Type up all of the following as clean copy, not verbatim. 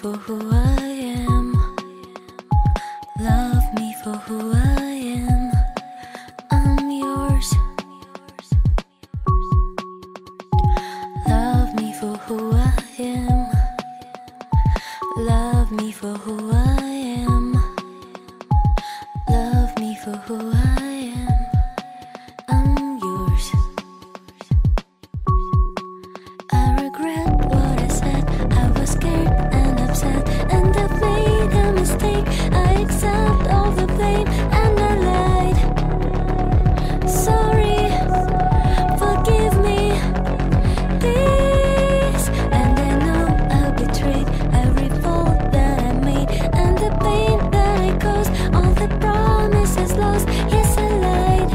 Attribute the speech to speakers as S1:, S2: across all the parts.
S1: for who I am. Love me for who I am. I'm yours. Love me for who I am. Love me for who I am. Love me for who I am. I'm yours. I regret what I said. I was scared and upset, and I've made a mistake. I accept all the blame and I lied. Sorry, forgive me, please. And I know I betrayed every fault that I made, and the pain that I caused, all the promises lost. Yes, I lied.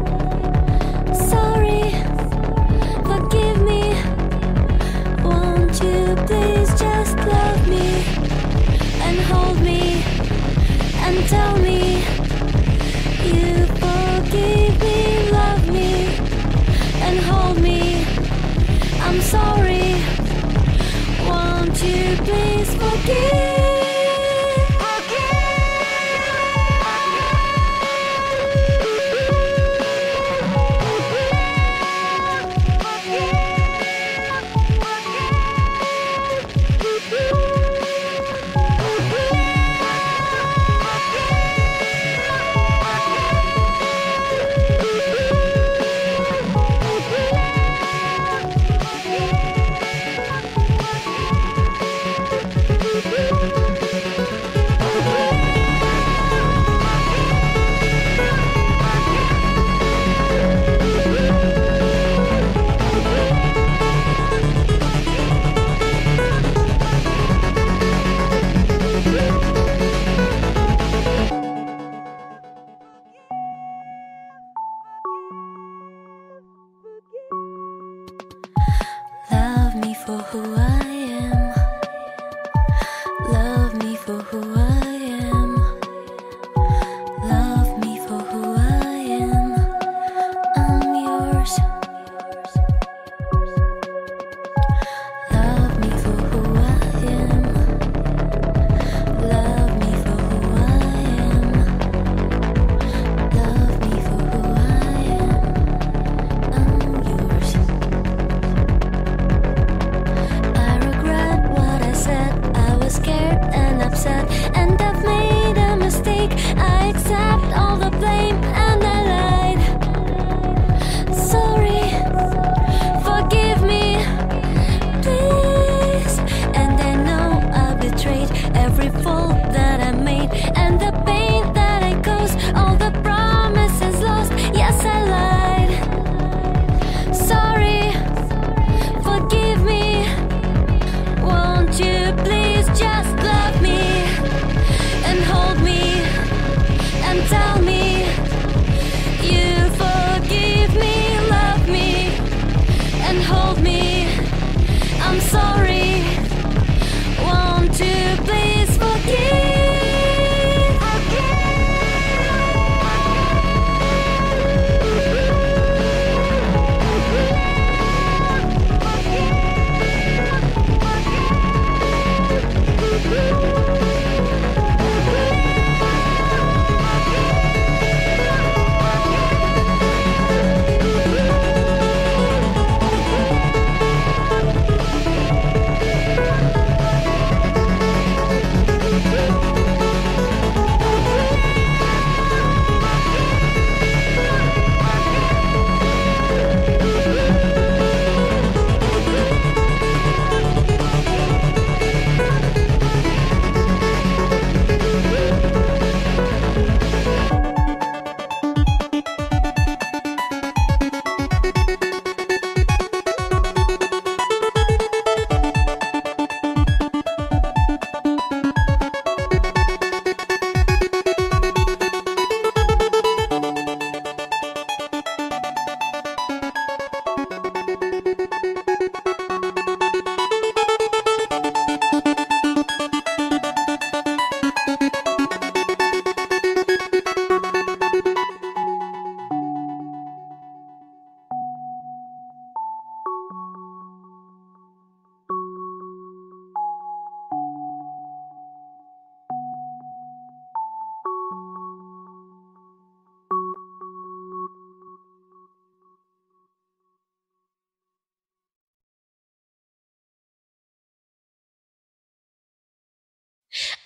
S1: Sorry, forgive me. Won't you please just love me and hold me and tell me you forgive me, love me and hold me. I'm sorry. Won't you please forgive?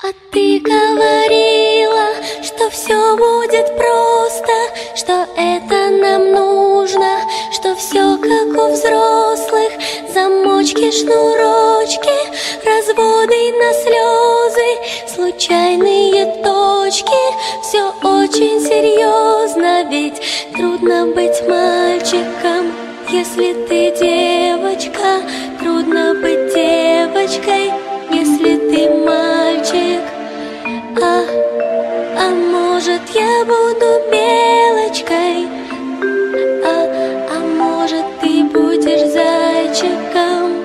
S1: А ты говорила, что все будет просто, что это нам нужно, что все как у взрослых. Замочки, шнурочки, разводы на слезы, случайные точки. Все очень серьезно, ведь трудно быть мальчиком, если ты девочка. Трудно быть девочкой, если ты мальчик. А может я буду белочкой, а может ты будешь зайчиком.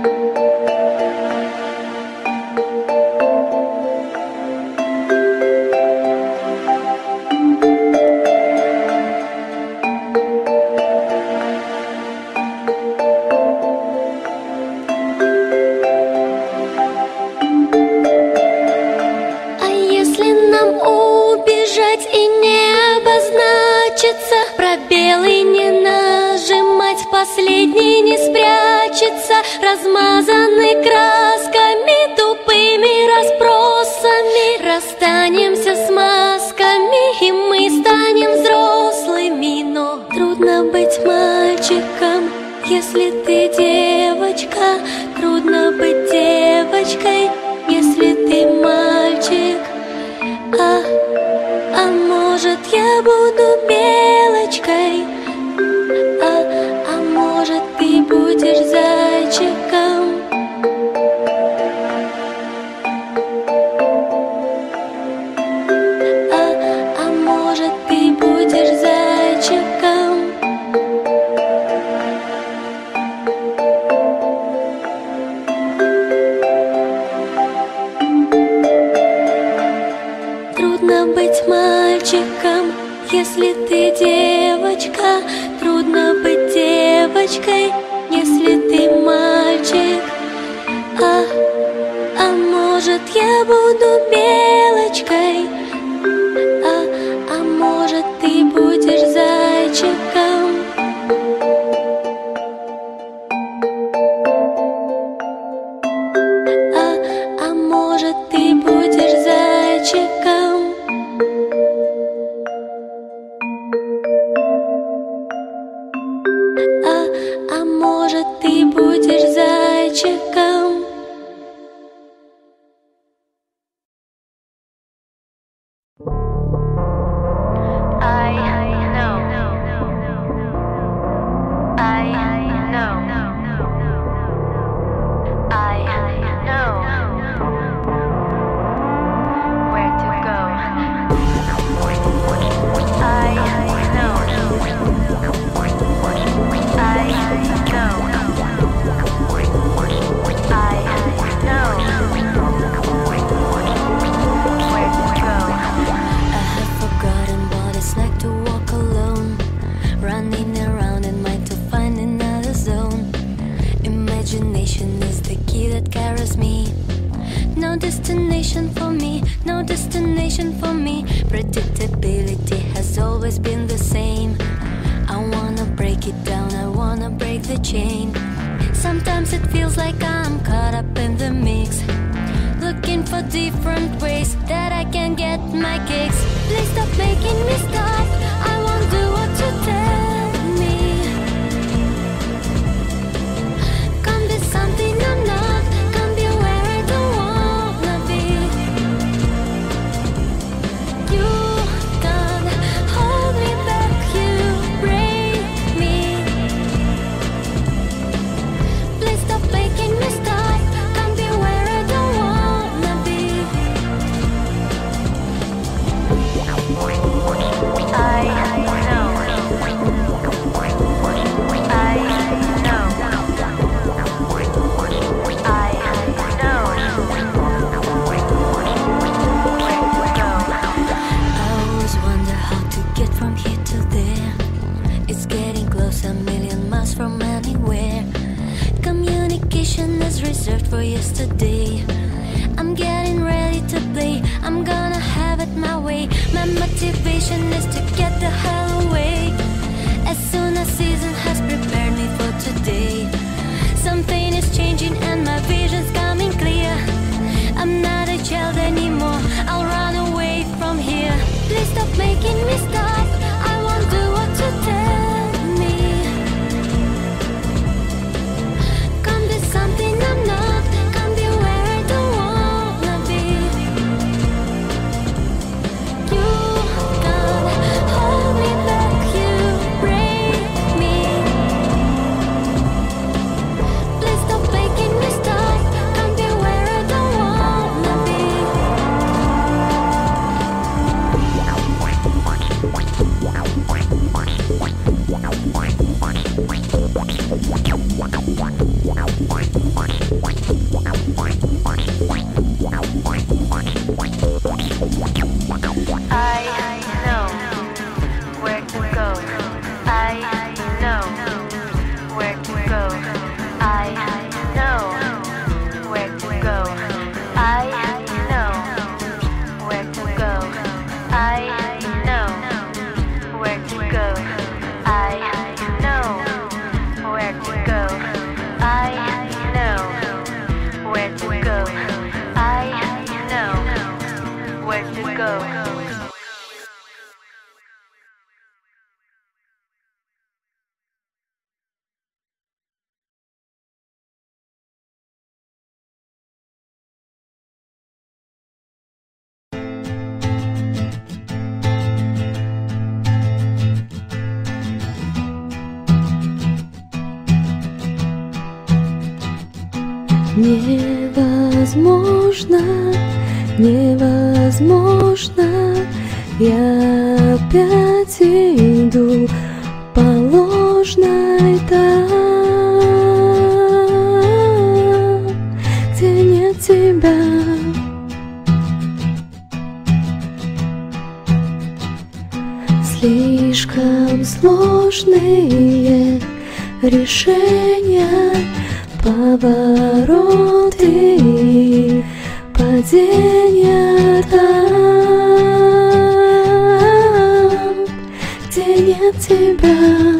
S1: Пробелы не нажимать, последний не спрячется, размазанный красками, тупыми расспросами. Расстанемся с масками, и мы станем взрослыми. Но трудно быть мальчиком, если ты девочка. Трудно быть девочкой, если ты мальчик. А может я буду белочкой, а может ты будешь зайчиком. А может ты будешь зайчиком. Трудно быть мальчиком, если ты девочка. Трудно быть девочкой, если ты мальчик. А может я буду белочкой, а может ты будешь зайчиком. А может ты будешь зайчиком. А может ты будешь зайчиком. Imagination is the key that carries me. No destination for me, no destination for me. Predictability has always been the same. I wanna break it down, I wanna break the chain. Sometimes it feels like I'm caught up in the mix, looking for different ways that I can get my kicks. Please stop making me stop, I won't do what you tell me. Can't be something I'm not, can't be where I don't wanna be. You can't hold me back, you break me. Please stop making me stop, can't be where I don't wanna be. Reserved for yesterday. I'm getting ready to play, I'm gonna have it my way. My motivation is to get the hell away. As soon as season has prepared me for today, something is changing and my vision's coming clear. I'm not a child anymore. me stop. I won't do what you tell me. Can't be something I'm not. Can't be where I don't wanna be. You can't hold me back. You break me. Please stop making me stop. Can't be where I don't wanna be. I know where to go. I know where to go. I know where to go. I know where to go. I know where to go. I know where to go. I know where to go. I know where to go.
S2: Невозможно, невозможно, я опять иду по ложной там, где нет тебя. Слишком сложные решения, повороты и падения там, где нет тебя.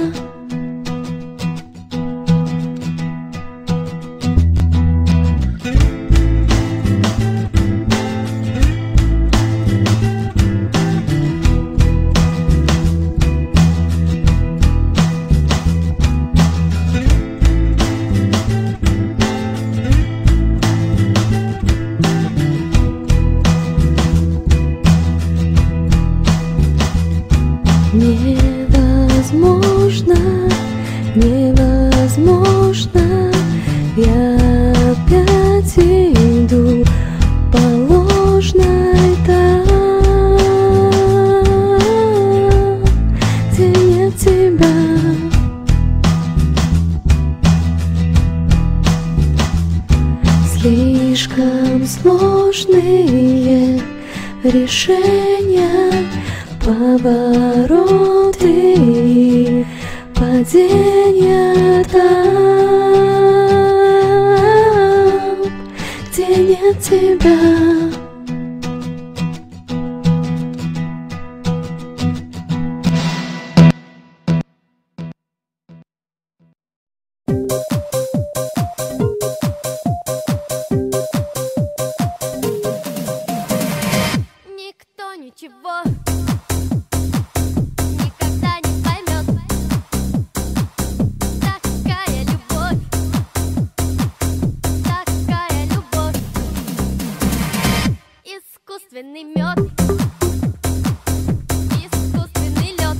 S2: Невозможно, невозможно, я опять иду по ложной там, где нет тебя. Слишком сложные решения, повороты и падения там, где нет тебя.
S1: Никто ничего никогда не поймет. Такая любовь, такая любовь. Искусственный мед, искусственный лед,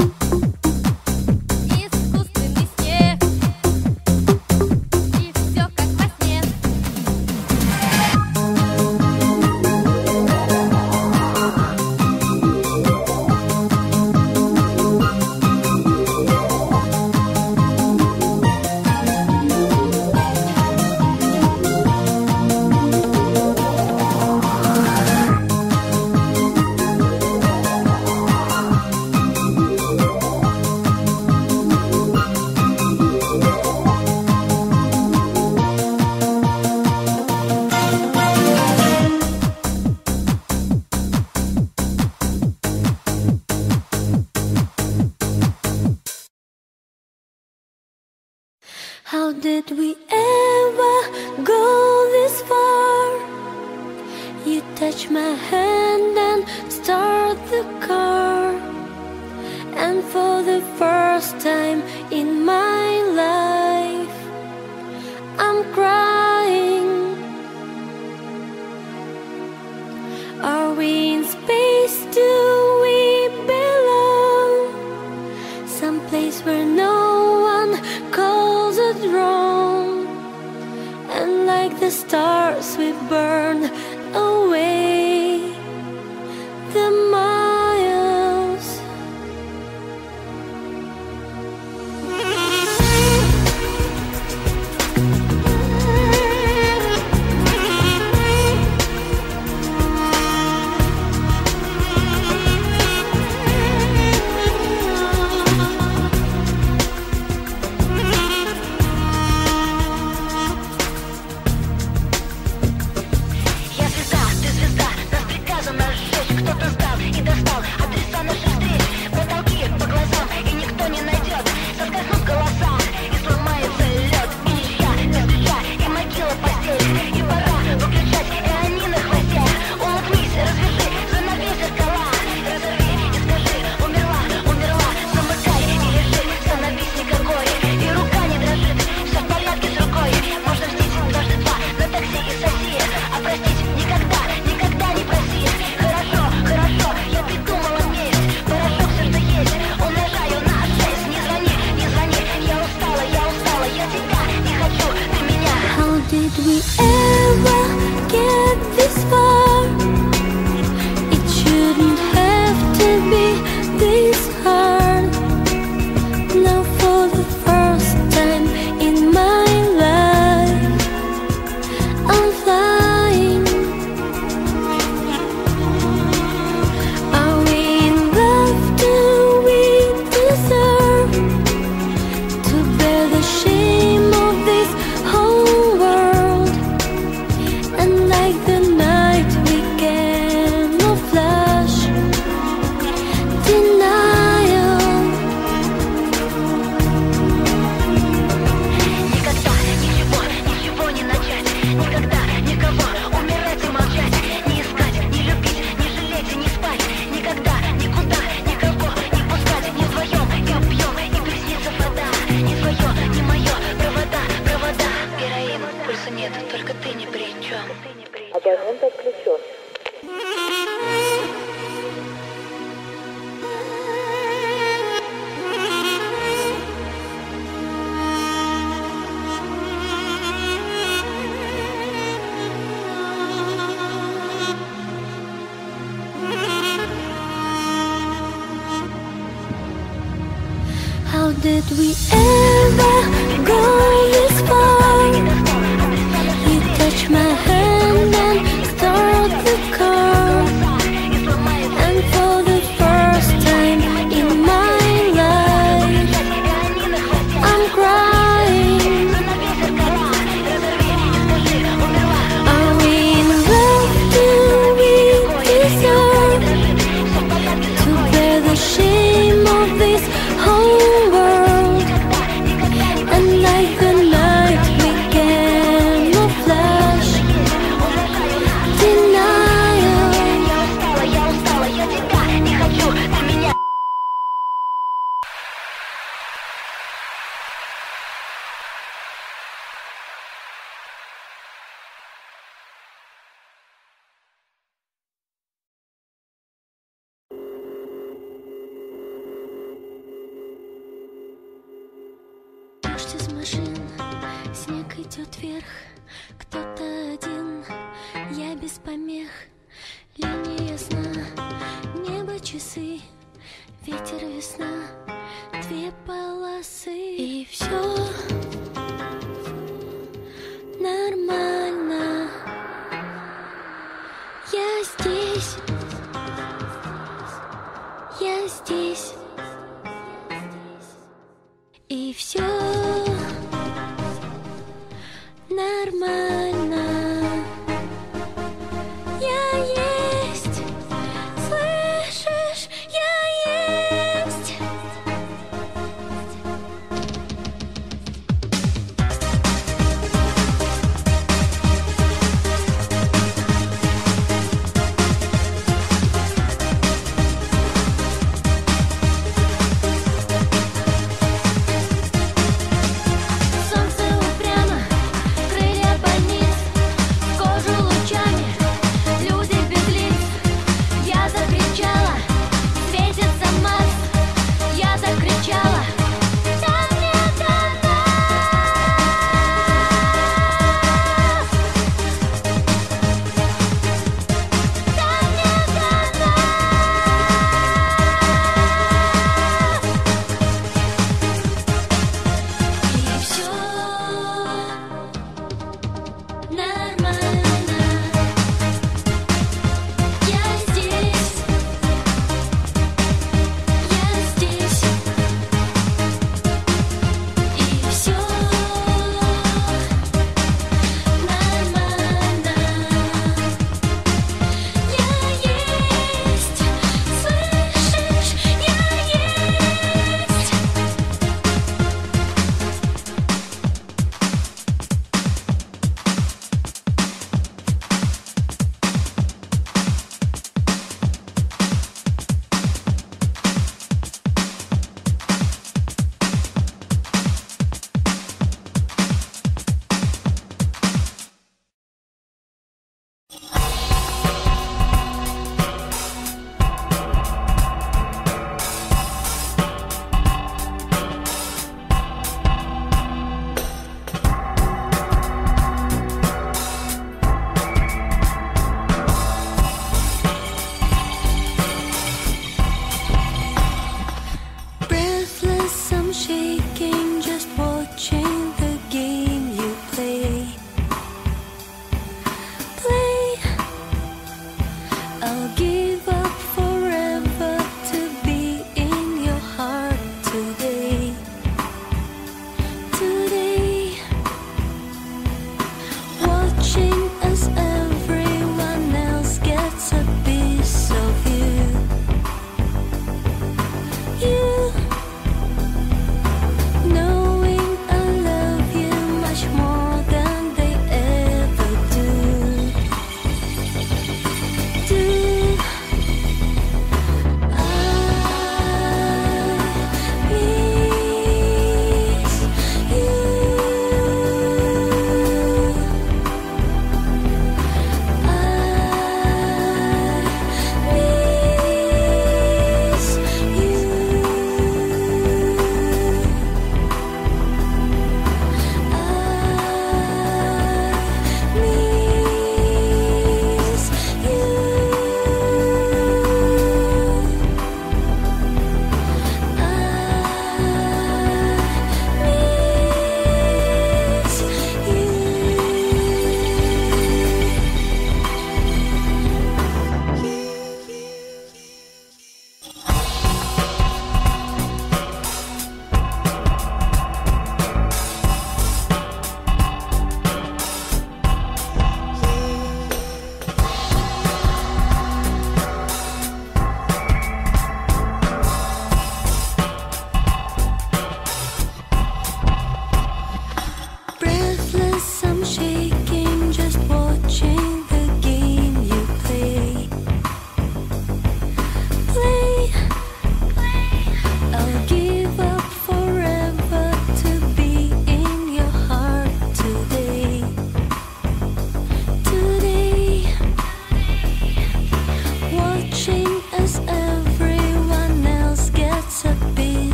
S1: искусственный снег. И все как во сне. How did we ever go this far? You touch my hand and start the car. for the first time in my life, I'm crying. Are we in space? Do we belong? Someplace where no one calls it wrong. And like the stars we burn away the miles. Did we ever get this far? It shouldn't have to be this hard. Now for the first time in my life, I'm flying. Are we in love? Do we deserve to bear the shame of this whole world? And like the night we camouflage denial.
S3: Никогда ничего не начать, никогда никого умирать и молчать, не искать, не любить, не жалеть и не спать, никогда никуда никого не пускать, не вдвоем и убьем, и приснится вода, не твое, не мое, провода, героин, пульса нет, только ты ни при чем.
S4: Абонент отключен.
S1: How did we ever go this far? You touch my hand and start the car. And for the first time in my life, I'm crying. Are we in love? Do we deserve to bear the shame of this whole world? And like the night we camouflage denial.
S3: Я устала, я тебя не хочу, ты меня.
S1: Дождь из машин, снег идет вверх, кто-то один, я без помех. Линия сна, небо, часы, ветер, весна, две полосы. И все нормально, я здесь, я здесь. И все нормально, я есть, слышишь, я есть.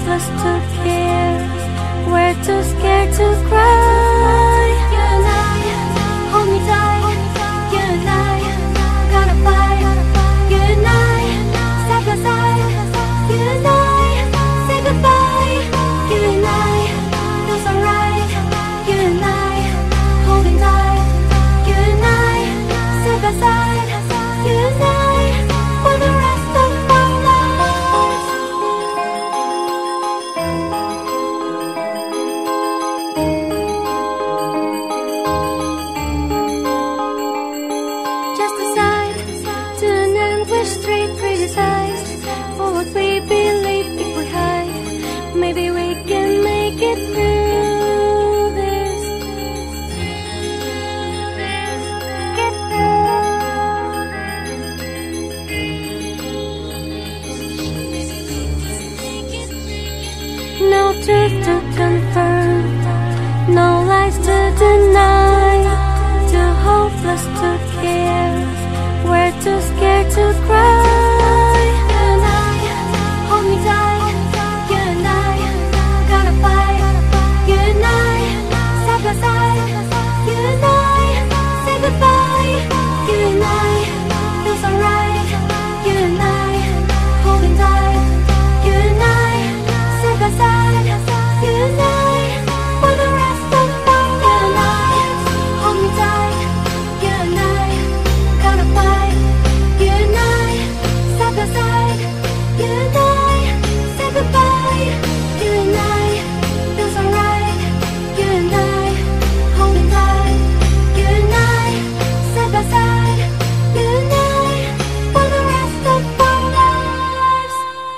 S1: hopeless to care, we're too scared to cry. You and I, hold me tight. You and I, gonna fight. You and I, side by side. You and I, say goodbye. You and I, feels alright. You and I, holding tight. You and I, side by side. You and I, for the rest of our lives. Just aside to an endless street criticized for what we believe. If we hide, maybe we can make it through this. Get through. No truth to confirm, no lies to deny, too hopeless to care, we're too scared to cry. You and I, hold me tight. You and I, gonna fight. You and I, side by side. You and I, say goodbye. You and I, feels alright. You and I, holding tight. You and I, side by side. You and I, for the rest of our lives. Hold me tight. You and I, gonna fight. You and I, side by side. You and I, say goodbye. You and I, feels alright. You and I, holding tight. You and I, side by side. You and I, for the rest of our lives.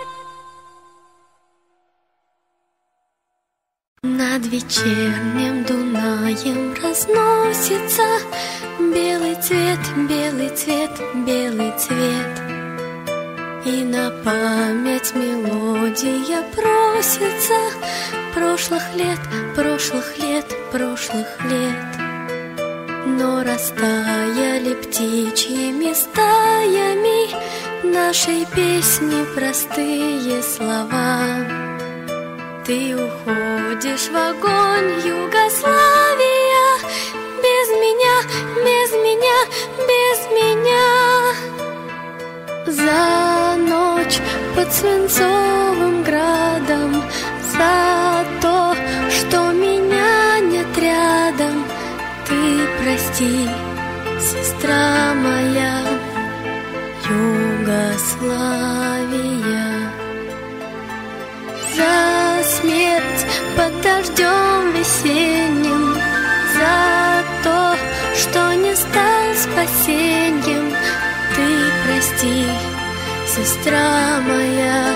S1: Над вечерним Дунаем разносится белый цвет, белый цвет, белый цвет. И на память мелодия просится прошлых лет, прошлых лет, прошлых лет. Но растаяли птичьими стаями нашей песни простые слова. Ты уходишь в огонь, Югославия, без меня, без меня, без меня. За ночь под свинцовым градом, за то, что меня нет рядом. Ты прости, сестра моя, Югославия. За смерть под дождем весенним, за то, что не стал спасеньем. Ты прости, сестра моя,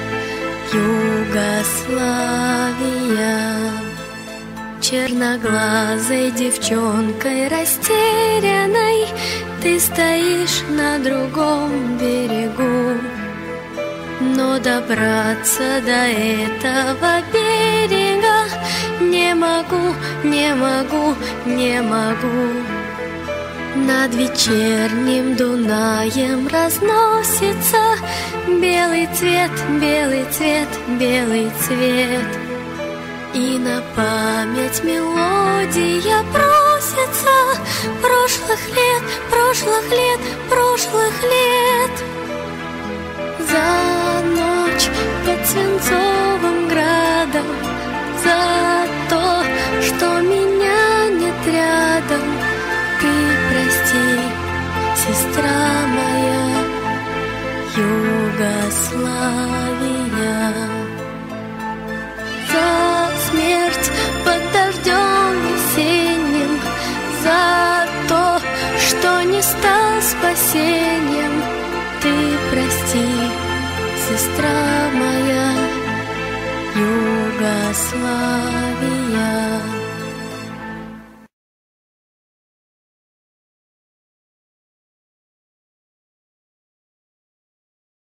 S1: Югославия. Черноглазой девчонкой растерянной ты стоишь на другом берегу. Но добраться до этого берега не могу, не могу, не могу. Над вечерним Дунаем разносится белый цвет, белый цвет, белый цвет. И на память мелодия просится прошлых лет, прошлых лет, прошлых лет. За ночь под свинцовым градом, за то, что меня нет рядом. Ты прости, сестра моя, Югославия. За смерть под дождем весенним, за то, что не стал спасением. Ты прости, сестра моя, Югославия.